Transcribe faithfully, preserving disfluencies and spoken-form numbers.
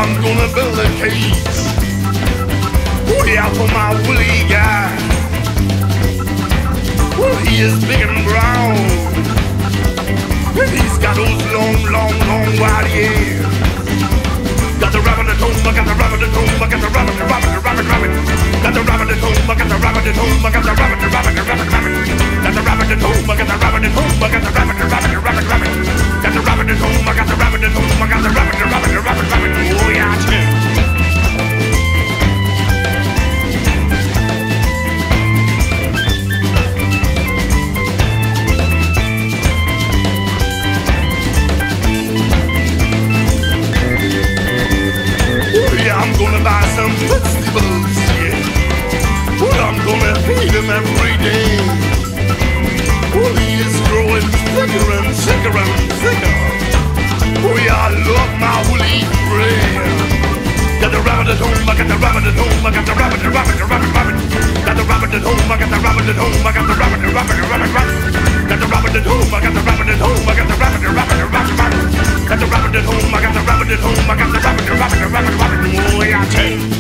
I'm gonna build a cage way out for my woolly guy. Well, he is big and brown, and he's got those long, long, long white ears. Got the rabbit at home, I got the rabbit at home, I got the rabbit, the rabbit, the rabbit, rabbit. Got the rabbit at home, I got the rabbit at home, I got the rabbit, the rabbit, the rabbit, rabbit. Got the rabbit at home, I got the rabbit at home, I got the rabbit, the rabbit, the rabbit, rabbit. Got the rabbit at home, I got the rabbit at home, I got the rabbit, the rabbit, the rabbit, rabbit. Oh yeah, I tell you. I'm gonna buy some vegetables, yeah. Well, I'm gonna feed him every day. Well, he is growing thicker and thicker and thicker. Oh, yeah, I love my woolly friend. Got the rabbit at home, I got the rabbit at home, I got the rabbit, the rabbit, the rabbit, rabbit. Got the rabbit at home, I got the rabbit at home, I got the rabbit, the rabbit, the rabbit, rabbit. Got the rabbit at home, I got the rabbit at home, I got the rabbit, the rabbit, the rabbit, rabbit. Got the rabbit at home, I got the rabbit at home, I got the rabbit, the rabbit, the rabbit, rabbit. Oh, yeah, I tell you.